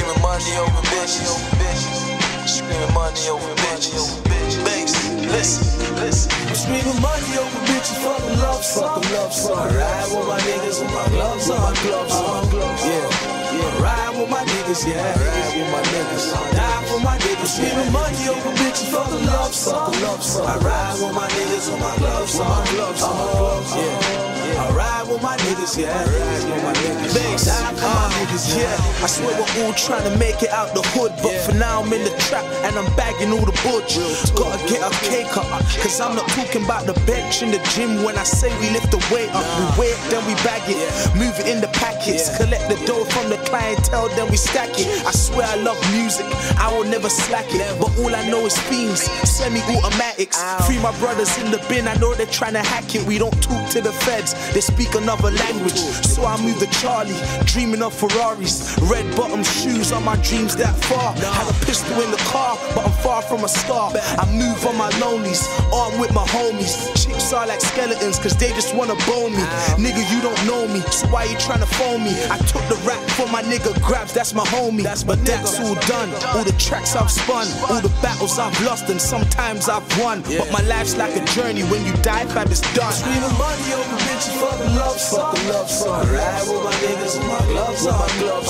screaming money over bitches. Screaming money over bitches. Bass, listen. I'm screaming money over bitches. Fuck a love song. I ride with my niggas with my gloves on. Yeah. Ride with my niggas, yeah. Ride with my niggas. Die for my niggas. Screaming money over bitches. Fuck a love song. I ride with my niggas with my gloves on. Yeah. I ride with my niggas, yeah. Ride with my niggas. Die for my niggas, yeah. I swear we're all trying to make it out the hood, but for now I'm in the trap and I'm bagging all the butch. Gotta get a cake up, cause I'm not talking about the bench in the gym. When I say we lift the weight up, we weigh it, then we bag it, move it in the packets, collect the dough from the clientele, then we stack it. I swear I love music, I will never slack it, but all I know is fiends, semi-automatics. Free my brothers in the bin, I know they're trying to hack it. We don't talk to the feds, they speak another language, so I move the Charlie, dreaming of Ferraris, red bottom shoes on my dreams that far. Had a pistol in the car, but I'm far from a star. I move on my lonelies, armed with my homies. Chicks are like skeletons, cause they just wanna bone me. Nigga, you don't know me, so why you tryna phone me? I took the rap from my nigga Grabs, that's my homie. But that's all done, all the tracks I've spun, all the battles I've lost, and sometimes I've won. But my life's like a journey, when you die, fam, it's done. Screaming money over bitches, fuck a love song. I ride with my niggas with my gloves on.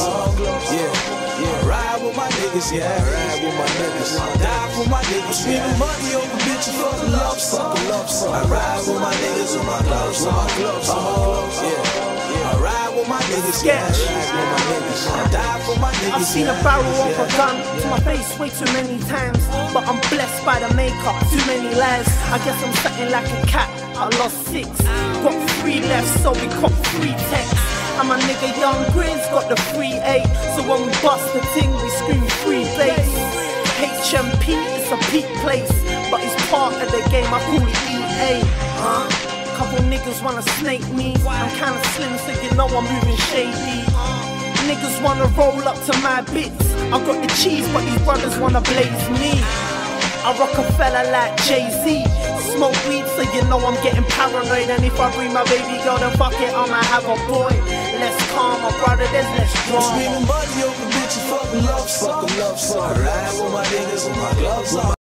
Yeah. Ride with my niggas, yeah. Ride with my niggas. Die for my niggas. Screaming money over bitches, fuck a love song. I ride with my niggas with my gloves on. Yeah. I ride with my niggas, yeah. Ride with my niggas. Die for my niggas. I've seen a barrel of a gun to my face way too many times, but I'm blessed by the makeup. Too many lies. I guess I'm something like a cat. I lost 6, got 3 left, so we caught 3 texts. And my nigga Young Grizz got the 3-8, so when we bust the ting, we scream free bass. HMP, it's a peak place, but it's part of the game, I call it EA. Couple niggas wanna snake me, I'm kinda slim, so you know I'm moving shady. Niggas wanna roll up to my bits, I got the cheese, but these brothers wanna blaze me. I rock a fella like Jay-Z, smoke weed so you know I'm getting paranoid. And if I bring my baby girl, then fuck it, I'ma have a boy. Less calm, my brother, there's less drama. Screaming money over bitches, fuck a love song. I ride with my niggas with my gloves on.